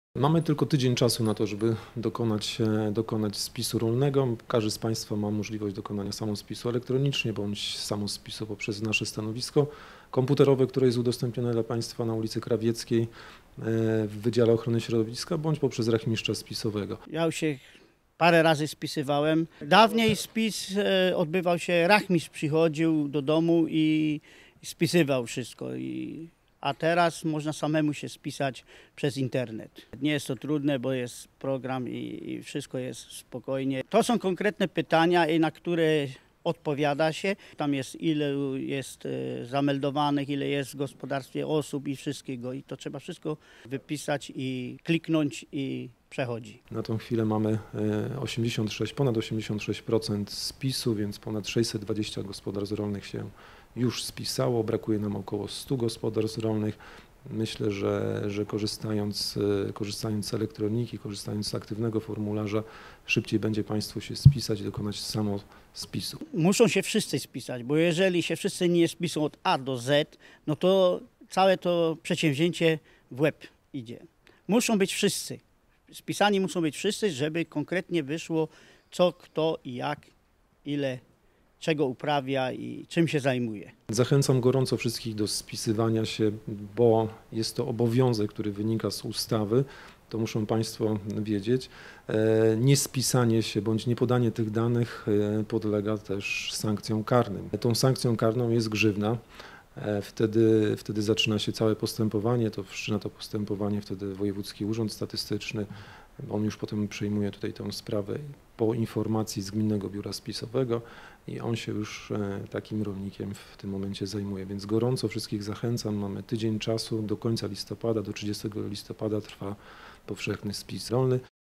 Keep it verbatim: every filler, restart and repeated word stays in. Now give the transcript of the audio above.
Mamy tylko tydzień czasu na to, żeby dokonać, dokonać spisu rolnego. Każdy z Państwa ma możliwość dokonania samospisu elektronicznie bądź samospisu poprzez nasze stanowisko komputerowe, które jest udostępnione dla Państwa na ulicy Krawieckiej w Wydziale Ochrony Środowiska bądź poprzez rachmistrza spisowego. Ja już się parę razy spisywałem. Dawniej spis odbywał się, rachmistrz przychodził do domu i spisywał wszystko. I a teraz można samemu się spisać przez internet. Nie jest to trudne, bo jest program i, i wszystko jest spokojnie. To są konkretne pytania, na które odpowiada się. Tam jest ile jest zameldowanych, ile jest w gospodarstwie osób i wszystkiego. I to trzeba wszystko wypisać i kliknąć i przechodzi. Na tą chwilę mamy osiemdziesiąt sześć, ponad osiemdziesiąt sześć procent spisu, więc ponad sześćset dwadzieścia gospodarstw rolnych się już spisało. Brakuje nam około stu gospodarstw rolnych. Myślę, że, że korzystając, korzystając z elektroniki, korzystając z aktywnego formularza, szybciej będzie Państwu się spisać i dokonać samo spisu. Muszą się wszyscy spisać, bo jeżeli się wszyscy nie spisą od A do Z, no to całe to przedsięwzięcie w łeb idzie. Muszą być wszyscy. Spisani muszą być wszyscy, żeby konkretnie wyszło, co, kto i jak, ile, czego uprawia i czym się zajmuje. Zachęcam gorąco wszystkich do spisywania się, bo jest to obowiązek, który wynika z ustawy. To muszą Państwo wiedzieć. Niespisanie się bądź niepodanie tych danych podlega też sankcjom karnym. Tą sankcją karną jest grzywna. Wtedy, wtedy zaczyna się całe postępowanie, to wszczyna to postępowanie wtedy Wojewódzki Urząd Statystyczny. On już potem przejmuje tutaj tę sprawę po informacji z Gminnego Biura Spisowego i on się już takim rolnikiem w tym momencie zajmuje. Więc gorąco wszystkich zachęcam, mamy tydzień czasu, do końca listopada, do trzydziestego listopada trwa powszechny spis rolny.